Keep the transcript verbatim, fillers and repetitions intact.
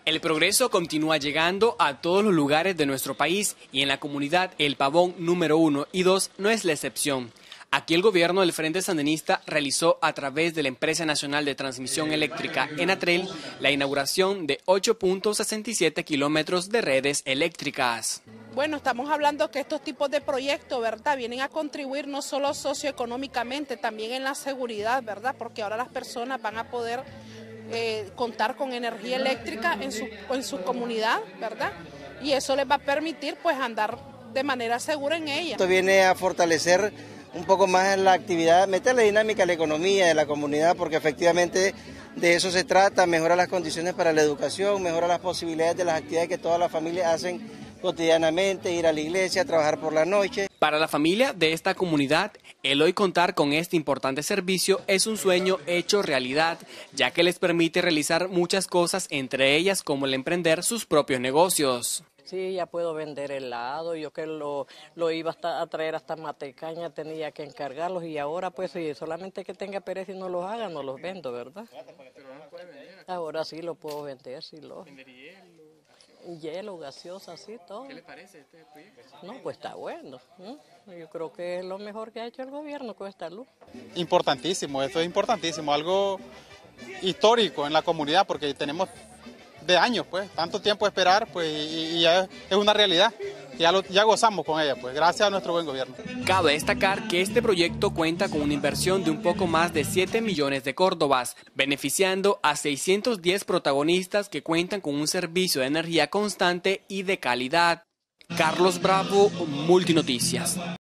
El progreso continúa llegando a todos los lugares de nuestro país y en la comunidad El Pavón número uno y dos no es la excepción. Aquí el gobierno del Frente Sandinista realizó a través de la Empresa Nacional de Transmisión Eléctrica Enatrel la inauguración de ocho punto sesenta y siete kilómetros de redes eléctricas. Bueno, estamos hablando que estos tipos de proyectos, ¿verdad?, vienen a contribuir no solo socioeconómicamente, también en la seguridad, ¿verdad?, porque ahora las personas van a poder eh, contar con energía eléctrica en su, en su comunidad, ¿verdad?, y eso les va a permitir pues andar de manera segura en ella. Esto viene a fortalecer un poco más la actividad, meterle dinámica a la economía de la comunidad, porque efectivamente de eso se trata, mejora las condiciones para la educación, mejora las posibilidades de las actividades que todas las familias hacen cotidianamente, ir a la iglesia, trabajar por la noche. Para la familia de esta comunidad, el hoy contar con este importante servicio es un sueño hecho realidad, ya que les permite realizar muchas cosas, entre ellas como el emprender sus propios negocios. Sí, ya puedo vender helado, yo que lo, lo iba hasta a traer hasta Matecaña, tenía que encargarlos y ahora pues sí, solamente que tenga pereza y no los haga, no los vendo, ¿verdad? Ahora sí lo puedo vender, sí lo. Hielo, gaseosa, sí, todo. ¿Qué le parece este proyecto? No, pues está bueno. ¿eh? Yo creo que es lo mejor que ha hecho el gobierno con esta luz. Importantísimo, esto es importantísimo, algo histórico en la comunidad porque tenemos de años, pues, tanto tiempo esperar, pues, y, y ya es una realidad. Ya, lo, ya gozamos con ella, pues, gracias a nuestro buen gobierno. Cabe destacar que este proyecto cuenta con una inversión de un poco más de siete millones de córdobas, beneficiando a seiscientos diez protagonistas que cuentan con un servicio de energía constante y de calidad. Carlos Bravo, Multinoticias.